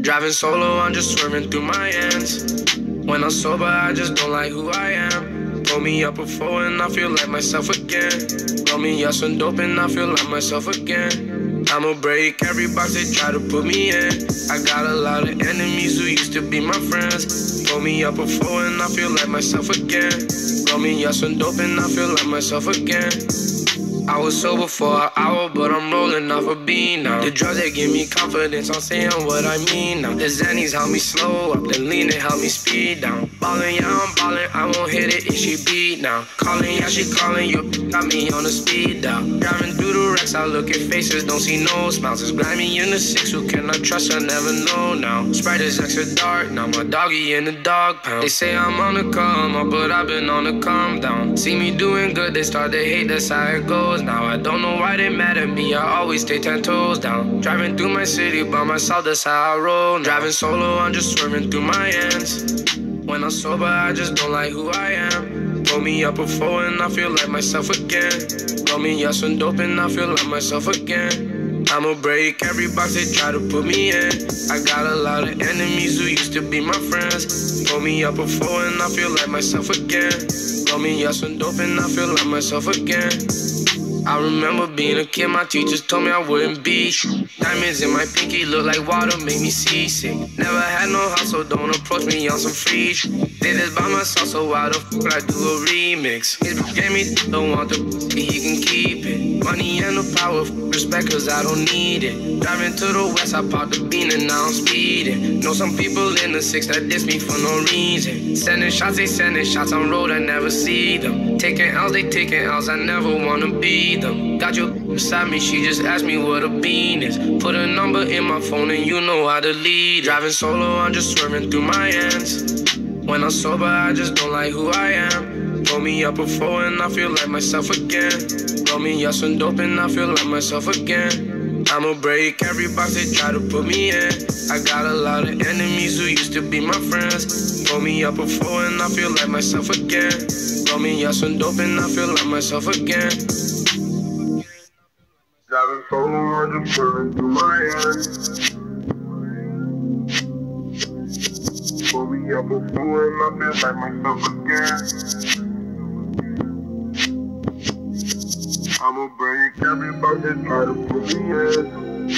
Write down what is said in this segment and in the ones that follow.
Driving solo, I'm just swerving through my ends. When I'm sober, I just don't like who I am. Pull me up before and I feel like myself again. Roll me up some dope and I feel like myself again. I'ma break every box they try to put me in. I got a lot of enemies who used to be my friends. Pull me up before and I feel like myself again. Roll me up some dope and I feel like myself again. I was sober for an hour, but I'm rolling off a bean now. The drugs, they give me confidence, I'm saying what I mean now. The Xannies help me slow up, the lean, they help me speed down. Ballin', yeah, I'm ballin', I won't hit it if she beat now. Callin', yeah, she callin', you got me on the speed down. Driving through the wrecks, I look at faces, don't see no smiles. It's grimy in the six, who can I trust, I never know now. Sprite is extra dark, now my doggy in the dog pound. They say I'm on the come up, but I've been on the calm down. See me doing good, they start to hate, that's how it goes. Now I don't know why they mad at me, I always stay 10 toes down. Driving through my city by myself, that's how I roll now. Driving solo, I'm just swerving through my ends. When I'm sober, I just don't like who I am. Pull me up before and I feel like myself again. Roll me up some dope and I feel like myself again. I'ma break every box they try to put me in. I got a lot of enemies who used to be my friends. Pull me up before and I feel like myself again. Roll me up some dope and I feel like myself again. I remember being a kid, my teachers told me I wouldn't be. Diamonds in my pinky look like water, make me seasick. Never had no house, so don't approach me on some free shit. Did this by myself, so why the fuck would I do a remix? His bitch gave me don't want the he can keep it. Money and the power, respect, cause I don't need it. Driving to the west, I popped the bean and now I'm speeding. Know some people in the six that diss me for no reason. Sending shots, they sending shots on road, I never see them. Taking L's, they taking L's, I never wanna be them. Got your beside me, she just asked me what a bean is. Put a number in my phone and you know how to lead. Driving solo, I'm just swerving through my ends. When I'm sober, I just don't like who I am. Pull me up before and I feel like myself again. Roll me up some dope and I feel like myself again. I'ma break every box they try to put me in. I got a lot of enemies who used to be my friends. Pull me up before and I feel like myself again. Roll me up some dope and I feel like myself again. Driving solo, I'm just swerving through my ends. Pull me up before and I feel like myself again. I'ma break every box that try to put me in.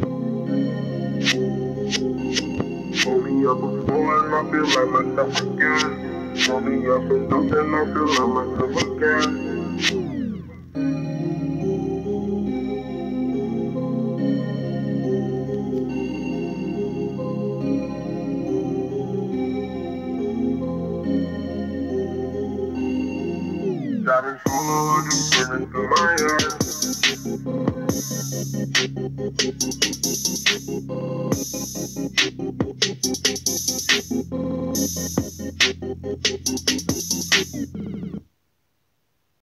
Pull me up before and I feel like myself again. Pull me up and dope and I feel like myself again. Driving solo, I'm just swerving through my ends.